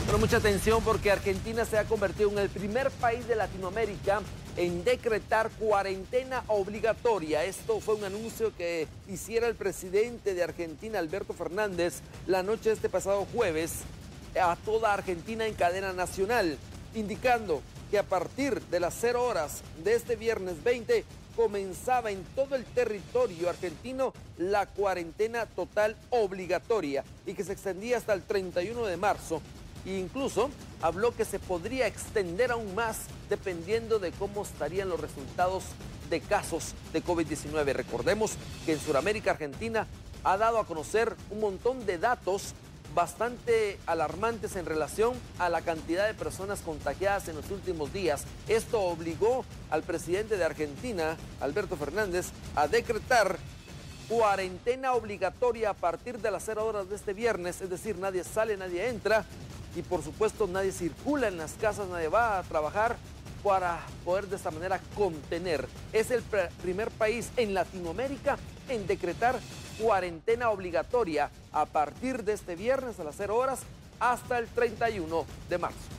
Bueno, mucha atención porque Argentina se ha convertido en el primer país de Latinoamérica en decretar cuarentena obligatoria. Esto fue un anuncio que hiciera el presidente de Argentina, Alberto Fernández, la noche de este pasado jueves a toda Argentina en cadena nacional, indicando que a partir de las 0 horas de este viernes 20 comenzaba en todo el territorio argentino la cuarentena total obligatoria y que se extendía hasta el 31 de marzo. E incluso habló que se podría extender aún más dependiendo de cómo estarían los resultados de casos de COVID-19. Recordemos que en Sudamérica, Argentina ha dado a conocer un montón de datos bastante alarmantes en relación a la cantidad de personas contagiadas en los últimos días. Esto obligó al presidente de Argentina, Alberto Fernández, a decretar cuarentena obligatoria a partir de las 0 horas de este viernes, es decir, nadie sale, nadie entra y por supuesto nadie circula en las casas, nadie va a trabajar para poder de esta manera contener. Es el primer país en Latinoamérica en decretar cuarentena obligatoria a partir de este viernes a las 0 horas hasta el 31 de marzo.